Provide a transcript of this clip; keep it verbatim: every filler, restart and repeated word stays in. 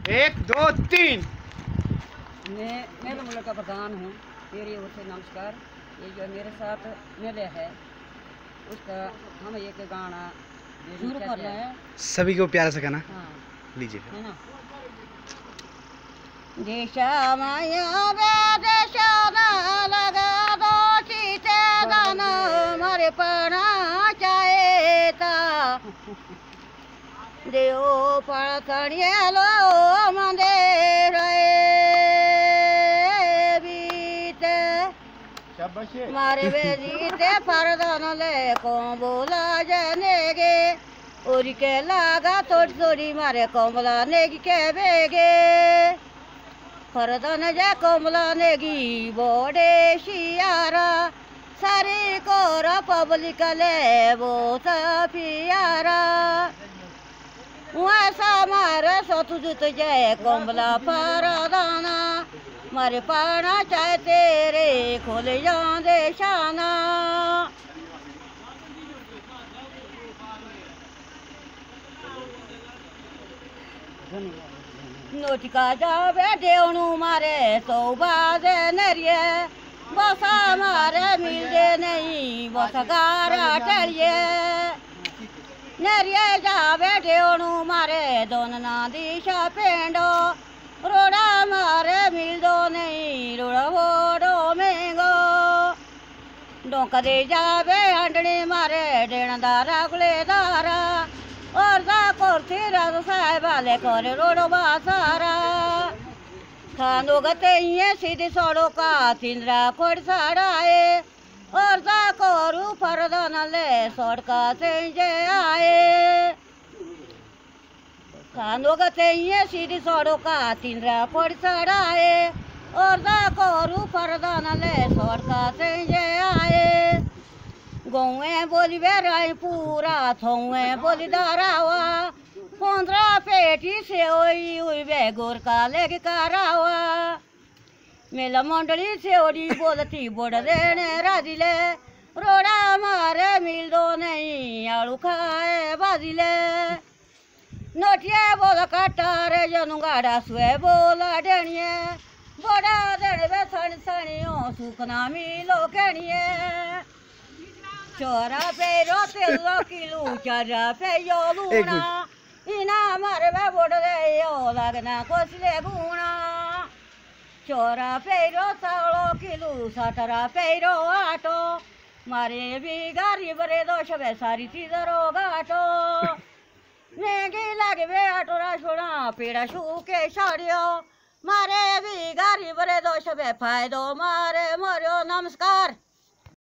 एक दो तीन। मैं मैं तो मुल्क का प्रधान हूँ। मेरी ओर से नमस्कार। ये जो मेरे साथ मेले है उसका हम एक गाना शुरू कर रहे हैं। सभी को प्यार से कहना। हाँ लीजिए है ना। देशा माया बे देशा ना लगा दो चीते दाना मारे पना चाहेता देव पड़कड़िए लो मंदिर बीते मारे बेजीते परदान ले को बोला जनेगे और के लागा थोड़ी थोड़ी मारे कोमला नेगी के बेगे परदान जे कोमला नेगी बोडे शियारा सारी कोरा पब्लिक ले वो पियारा वैसा मारे सोतुजुत जय कोमला परदाना मारे पाना चाहे तेरे खोल जांदे शाना नोटिका जावे देवनु मारे सौबाजे नरिये बसा मारे मिलदे नहीं बसगारा टलिये नरिये जावे देवनु मारे दोनना दिशा पेंडो रोड़ा मारे मिलदो नहीं रोड़ा वोडो मेंगो डोंका दे जावे हंडनी मारे डेण दारा गुले दारा और दा कोर्थी राज साहेब वाले करे रोडो बासारा खानो गते ये सीधी सड़ो का तिंद्रा खोड़ साड़ाए और दा कोरू फरदन ले सड़का से जे आए खानो गते ये सीधी सड़ो का तिंद्रा खोड़ साड़ाए और दा कोरू फरदन ले सड़का से जे आए गौए बोली बेराई पूरा थौए बोली दारावा पंद्रह पेटी से ओई हुई बे गोरका लेके कारावा मेला मंडली से ओडी बोलती बोड़ देने राजिले रोड़ा मारे मिल दो नहीं आलू खाए बाजिले नोटिए बोल काटारे जनू गाड़ा सुए बोला डेनिए बोड़ा देने बे सनी सनियो सुखना मिलो केनिए चोरा पे रोते लो किलो चारा पे यो लूना इना मारे बे बोड़ दे यो लगना कोसले गुना चोरा पे रोता लो किलो सतरा पे रो आटो मारे भी गारी बरे दो शबे सारी चीज रो गाटो नेगी लगे बे आटो रा छोड़ा पेड़ा शू के साड़ियो मारे भी गारी बरे दो शबे फायदो मारे मरो नमस्कार।